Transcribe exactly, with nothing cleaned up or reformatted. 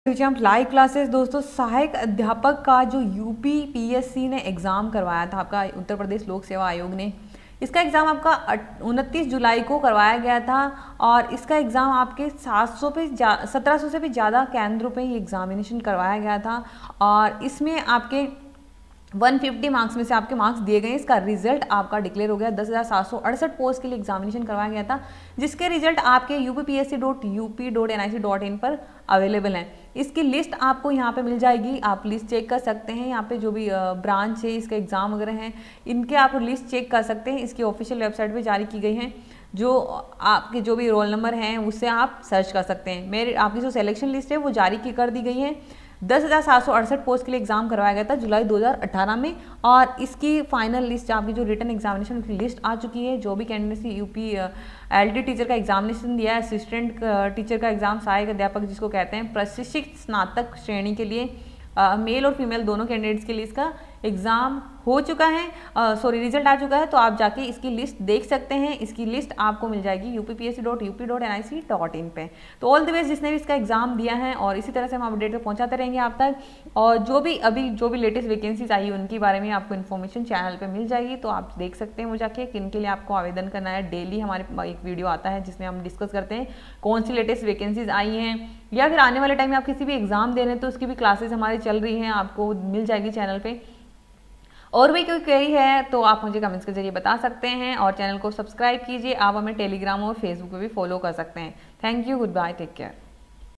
हम live classes दोस्तों, सहायक अध्यापक का जो यूपी पीएससी ने एग्ज़ाम करवाया था, आपका उत्तर प्रदेश लोक सेवा आयोग ने, इसका एग्ज़ाम आपका उनतीस जुलाई को करवाया गया था और इसका एग्ज़ाम आपके सात सौ पे सत्रह सौ से भी ज़्यादा केंद्रों पे ये एग्ज़ामिनेशन करवाया गया था और इसमें आपके एक सौ पचास मार्क्स में से आपके मार्क्स दिए गए। इसका रिजल्ट आपका डिक्लेयर हो गया। दस हज़ार सात सौ अड़सठ पोस्ट के लिए एग्जामिनेशन करवाया गया था, जिसके रिजल्ट आपके U P P S C dot U P dot N I C dot in पर अवेलेबल हैं। इसकी लिस्ट आपको यहाँ पे मिल जाएगी, आप लिस्ट चेक कर सकते हैं। यहाँ पे जो भी ब्रांच है, इसके एग्जाम वगैरह हैं, इनके आप लिस्ट चेक कर सकते हैं। इसकी ऑफिशियल वेबसाइट पर जारी की गई है। जो आपके जो भी रोल नंबर हैं उससे आप सर्च कर सकते हैं। मेरे आपकी जो सिलेक्शन लिस्ट है वो जारी की कर दी गई है। दस हज़ार सात सौ अड़सठ पोस्ट के लिए एग्जाम करवाया गया था जुलाई दो हज़ार अठारह में और इसकी फाइनल लिस्ट, आपकी जो रिटन एग्जामिनेशन की लिस्ट आ चुकी है। जो भी candidates UP L D teacher का एग्जामिनेशन दिया है, असिस्टेंट टीचर का एग्जाम, सहायक अध्यापक जिसको कहते हैं, प्रशिक्षित स्नातक श्रेणी के लिए मेल और फीमेल दोनों कैंडिडेट्स के लिए इसका एग्ज़ाम हो चुका है, सॉरी रिजल्ट आ चुका है। तो आप जाके इसकी लिस्ट देख सकते हैं। इसकी लिस्ट आपको मिल जाएगी U P P S C dot U P dot N I C dot in पे। तो ऑल द बेस्ट जिसने भी इसका एग्जाम दिया है, और इसी तरह से हम अपडेट पे पहुंचाते रहेंगे आप तक। और जो भी अभी जो भी लेटेस्ट वैकेंसीज आई उनके बारे में आपको इन्फॉर्मेशन चैनल पे मिल जाएगी, तो आप देख सकते हैं वो जाके किन के लिए आपको आवेदन करना है। डेली हमारे एक वीडियो आता है जिसमें हम डिस्कस करते हैं कौन सी लेटेस्ट वैकेंसीज आई हैं, या फिर आने वाले टाइम में आप किसी भी एग्जाम दे रहे हैं तो उसकी भी क्लासेस हमारी चल रही हैं, आपको मिल जाएगी चैनल पे। और भी कोई क्वेरी है तो आप मुझे कमेंट्स के जरिए बता सकते हैं और चैनल को सब्सक्राइब कीजिए। आप हमें टेलीग्राम और फेसबुक पे भी फॉलो कर सकते हैं। Thank you, goodbye, take care.